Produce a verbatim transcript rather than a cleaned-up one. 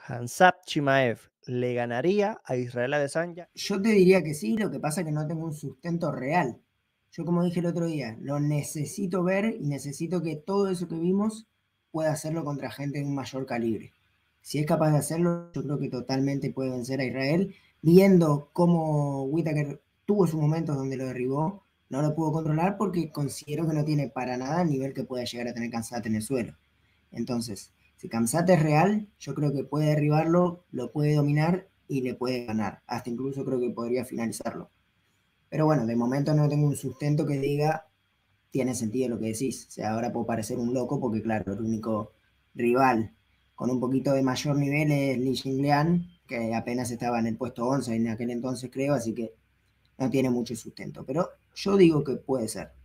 Khamzat Chimaev le ganaría a Israel Adesanya. Yo te diría que sí, lo que pasa es que no tengo un sustento real. Yo, como dije el otro día, lo necesito ver y necesito que todo eso que vimos pueda hacerlo contra gente de un mayor calibre. Si es capaz de hacerlo, yo creo que totalmente puede vencer a Israel. Viendo cómo Whittaker tuvo sus momentos donde lo derribó, no lo pudo controlar porque considero que no tiene para nada el nivel que pueda llegar a tener Khamzat en el suelo. Entonces, si Khamzat es real, yo creo que puede derribarlo, lo puede dominar y le puede ganar. Hasta incluso creo que podría finalizarlo. Pero bueno, de momento no tengo un sustento que diga tiene sentido lo que decís. O sea, ahora puedo parecer un loco porque, claro, el único rival con un poquito de mayor nivel es Li Jingliang, que apenas estaba en el puesto once en aquel entonces, creo, así que no tiene mucho sustento. Pero yo digo que puede ser.